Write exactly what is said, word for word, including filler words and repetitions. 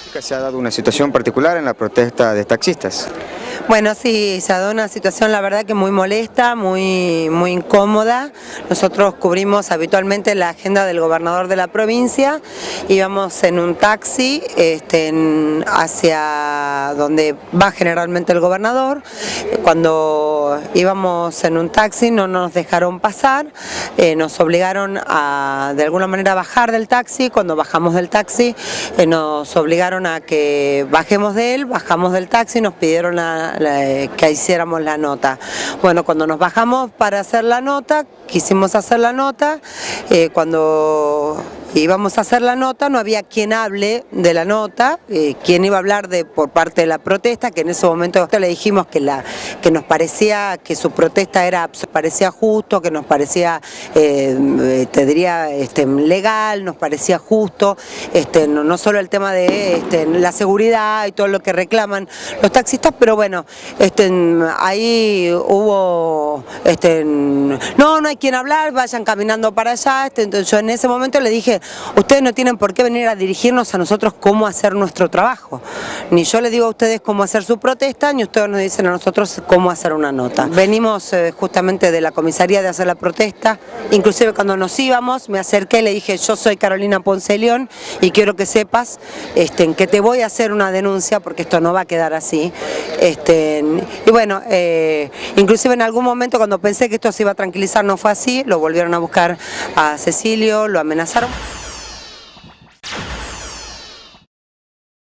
Se ha dado una situación particular en la protesta de taxistas. Bueno, sí, se ha dado una situación la verdad que muy molesta, muy, muy incómoda. Nosotros cubrimos habitualmente la agenda del gobernador de la provincia, íbamos en un taxi este, en, hacia donde va generalmente el gobernador. Cuando íbamos en un taxi no nos dejaron pasar, eh, nos obligaron a de alguna manera a bajar del taxi. Cuando bajamos del taxi eh, nos obligaron a que bajemos de él, bajamos del taxi, nos pidieron la, la, que hiciéramos la nota. Bueno, cuando nos bajamos para hacer la nota, quisimos hacer la nota, eh, cuando íbamos a hacer la nota no había quien hable de la nota, eh, quien iba a hablar de por parte de la protesta, que en ese momento le dijimos que, la, que nos parecía que su protesta era parecía justo, que nos parecía, eh, te diría, este, legal, nos parecía justo, este, no, no solo el tema de este, la seguridad y todo lo que reclaman los taxistas, pero bueno, este, ahí hubo, este, no, no hay quien hablar, vayan caminando para allá. Este, entonces yo en ese momento le dije, ustedes no tienen por qué venir a dirigirnos a nosotros cómo hacer nuestro trabajo. Ni yo les digo a ustedes cómo hacer su protesta, ni ustedes nos dicen a nosotros cómo hacer una nota. Venimos eh, justamente de la comisaría de hacer la protesta, inclusive cuando nos íbamos me acerqué y le dije, yo soy Carolina Ponce de León y quiero que sepas este, que te voy a hacer una denuncia porque esto no va a quedar así. Este, y bueno, eh, inclusive en algún momento cuando pensé que esto se iba a tranquilizar no fue así, lo volvieron a buscar a Cecilio, lo amenazaron.